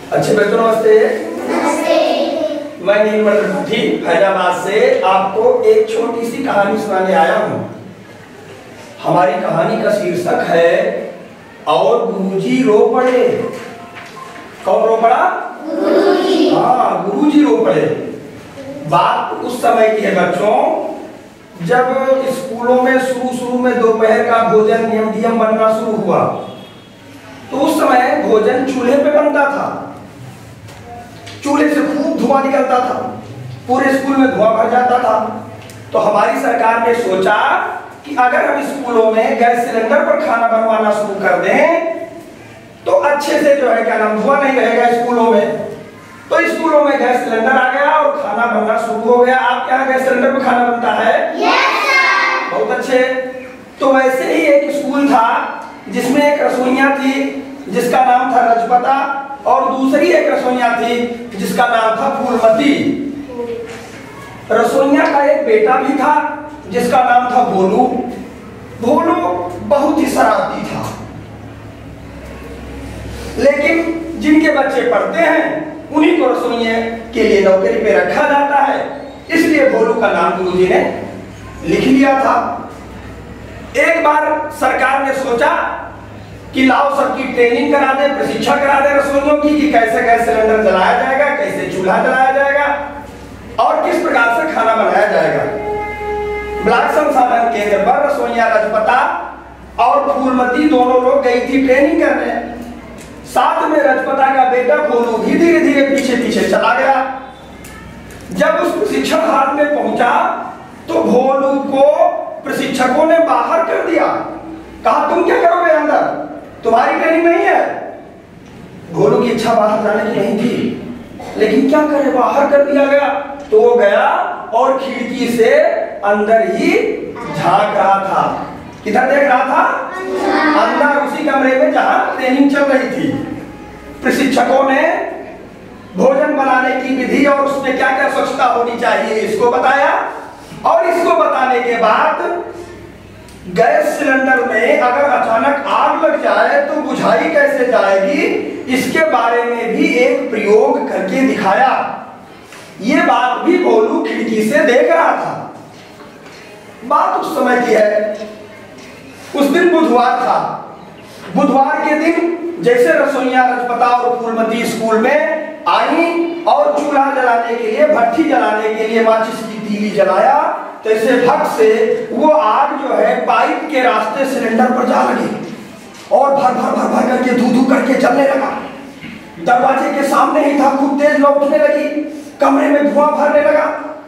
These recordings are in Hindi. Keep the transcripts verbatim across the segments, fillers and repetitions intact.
अच्छे बच्चों नमस्ते। नमस्ते। मैं नीलमणि त्रिपाठी फैजाबाद से आपको एक छोटी सी कहानी सुनाने आया हूँ। हमारी कहानी का शीर्षक है और गुरुजी रो पड़े। कौन रो पड़ा? गुरुजी। हाँ, गुरुजी रो पड़े। बात उस समय की है बच्चों, जब स्कूलों में शुरू शुरू में दोपहर का भोजन नियम नियम बनना शुरू हुआ। तो उस समय भोजन चूल्हे पे बनता था। चूल्हे से खूब धुआं निकलता था, पूरे स्कूल में धुआं भर जाता था। तो हमारी सरकार ने सोचा कि अगर हम स्कूलों में गैस सिलेंडर पर खाना बनवाना शुरू कर दें तो अच्छे से जो है क्या नाम धुआं नहीं रहेगा स्कूलों में। तो स्कूलों में गैस सिलेंडर आ गया और खाना बनना शुरू हो गया। आपके यहाँ गैस सिलेंडर पर खाना बनता है? Yes sir. बहुत अच्छे। तो वैसे ही एक स्कूल था जिसमें एक रसोइया थी जिसका नाम था रजपता, और दूसरी एक रसोइया थी जिसका नाम था फूलमती। रसोइया का एक बेटा भी था जिसका नाम था भोलू। भोलू बहुत ही शरारती था, लेकिन जिनके बच्चे पढ़ते हैं उन्हीं को रसोइये के लिए नौकरी पे रखा जाता है, इसलिए भोलू का नाम गुरुजी ने लिख लिया था। एक बार सरकार ने सोचा कि लाओ सबकी ट्रेनिंग करा दे, प्रशिक्षण करा दे रसोइयों की कि कैसे गैस सिलेंडर जलाया जाएगा, कैसे चूल्हा जलाया जाएगा और किस प्रकार से खाना बनाया जाएगा। ब्लॉक संसाधन केंद्र पर रसोइया रजपता और फूलमती दोनों लोग गई थी ट्रेनिंग करने। साथ में रजपता का बेटा भोलू भी धीरे धीरे पीछे पीछे चला गया। जब उस प्रशिक्षण हाल में पहुंचा तो भोलू को प्रशिक्षकों ने बाहर कर दिया। कहा तुम क्या करोगे अंदर, तुम्हारी ट्रेनिंग नहीं है। भोलू की इच्छा बाहर जाने की नहीं थी, लेकिन क्या करे बाहर कर दिया गया। तो वो गया और खिड़की से अंदर ही झांक रहा था। किधर देख रहा था? अंदर, उसी कमरे में जहां ट्रेनिंग चल रही थी। प्रशिक्षकों ने भोजन बनाने की विधि और उसमें क्या क्या स्वच्छता होनी चाहिए इसको बताया, और इसको बताने के बाद गैस सिलेंडर में अगर अचानक आग लग जाए तो बुझाई कैसे जाएगी इसके बारे में भी एक प्रयोग करके दिखाया। ये बात भी भोलू खिड़की से देख रहा था। बात उस समय की है, उस दिन बुधवार था। बुधवार के दिन जैसे रसोइया रजपता और फूलमती स्कूल में आई और चूल्हा जलाने के लिए, भट्ठी जलाने के लिए माचिस की तीली जलाया, तैसे भट से वो आग जो है पाइप के रास्ते सिलेंडर पर जा लगी और भर भर भर भर करके धू धू करके चलने लगा। दरवाजे के सामने ही था, खूब तेज लौटने लगी, कमरे में धुआं भरने लगा,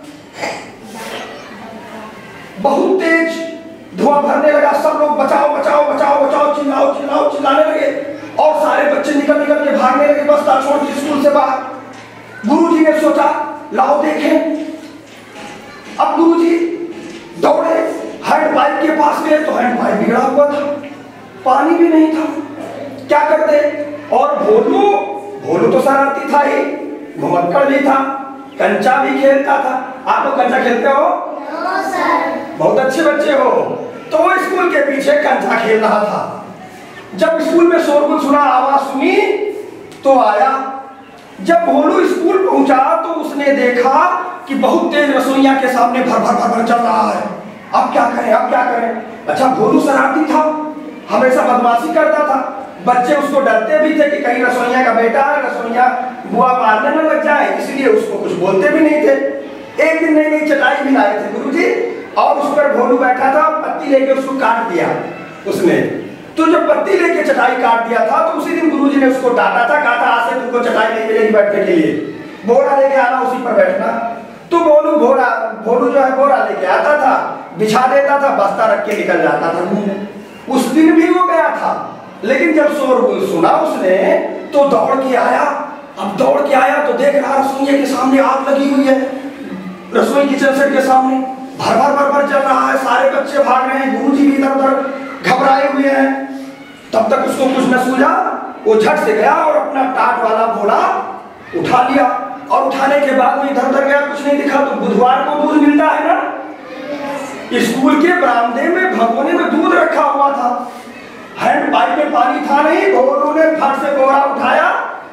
बहुत तेज धुआं भरने लगा। सब लोग बचाओ बचाओ बचाओ बचाओ चिल्लाओ चिल्लाओ चिल्लाने लगे और सारे बच्चे निकल निकल के भागने लगे बस्ता छोड़ के स्कूल से बाहर। गुरुजी ने सोचा लाओ देखें। अब गुरुजी दौड़े, हैंड पाइप के पास गए तो हैंड पाइप बिगड़ा हुआ था, पानी भी नहीं था, क्या करते। और भोलू भोलू तो शरारती था ही, घुमक्कड़ भी था, कंचा भी खेलता था। आप लोग कंचा खेलते हो? No sir. बहुत अच्छे बच्चे हो। तो वो स्कूल के पीछे कंचा खेल रहा था। जब स्कूल में शोरगुल सुना, आवाज सुनी तो आया। जब भोलू स्कूल पहुंचा तो उसने देखा कि बहुत तेज रसोइया के सामने भर भर भर भर चल रहा है। अब क्या करें अब क्या करें। अच्छा, भोलू शरारती था, हमेशा बदमाशी करता था, बच्चे उसको डरते भी थे कि कहीं रसोइया का बेटा है, रसोइया बुआ मारने न लग जाए, इसलिए उसको कुछ बोलते भी नहीं थे। एक दिन नई नई चटाई भी लाए थे गुरुजी और उस पर भोलू बैठा था, पत्ती लेके उसको काट दिया उसने। तो जब पत्ती लेके चटाई काट दिया था तो उसी दिन गुरुजी ने उसको डांटा था, कहा था आज से तुमको चटाई नहीं मिलेगी बैठने के लिए, बोरा लेके आना उसी पर बैठना। तो भोलू बोरा भोलू जो है बोरा लेके आता था, बिछा देता था, बस्ता रख के निकल जाता था घूमने। उस दिन भी वो गया था, लेकिन जब शोरगुल सुना उसने तो दौड़ के आया। अब दौड़ के आया तो देख रहा रसोइया के सामने आग लगी हुई है, रसोई किचन सेट के सामने भर भर भर भर चल रहा है, सारे बच्चे भाग रहे हैं, गुरुजी भी इधर उधर घबराए हुए हैं। तब तक उसको कुछ न सूझा, वो झट से गया और अपना टाट वाला घोड़ा उठा लिया और उठाने के बाद में इधर उधर गया, कुछ नहीं दिखा। तो बुधवार को दूध मिलता है ना, स्कूल के बरामदे में भगोने में दूध रखा हुआ था, हैंड पाइप में पानी था नहीं। भोलू ने फट से बोरा उठाया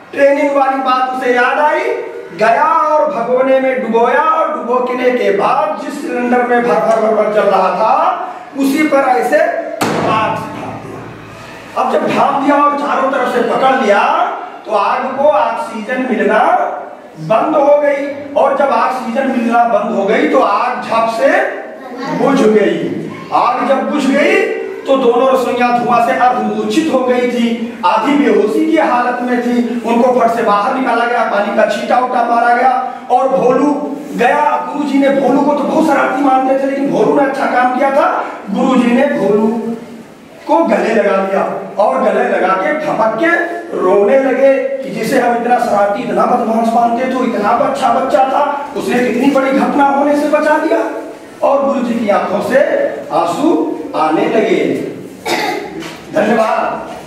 ट्रेनिंग वाली बात उसे याद आई, गया और भगोने में डुबोया और डुबोने के बाद जिस सिलेंडर में भर भर भर भर चल रहा था उसी पर ऐसे आग से ढाप दिया। अब जब ढाप दिया और चारों तरफ से पकड़ लिया तो आग को ऑक्सीजन मिलना बंद हो गई, और जब ऑक्सीजन मिलना बंद हो गई तो आग झप से बुझ गई। आग जब बुझ गई तो दोनों रसोइयां धुआं से अर्धमूर्छित हो गई थी, आधी बेहोशी की हालत में थी। उनको फट से बाहर निकाला गया, पानी का छींटा उठा मारा गया और भोलू गया। गुरुजी ने भोलू को तो बहुत शरारती मानते थे, लेकिन भोलू ने अच्छा काम किया था। गुरुजी ने भोलू को गले लगा लिया और गले लगा के ठपक के रोने लगे कि जिसे हम इतना शरारती, इतना बदमाश मानते थे, इतना अच्छा बच्चा था, उसने कितनी बड़ी घटना होने से बचा दिया। और गुरुजी की आंखों से आंसू आने लगे। धन्यवाद।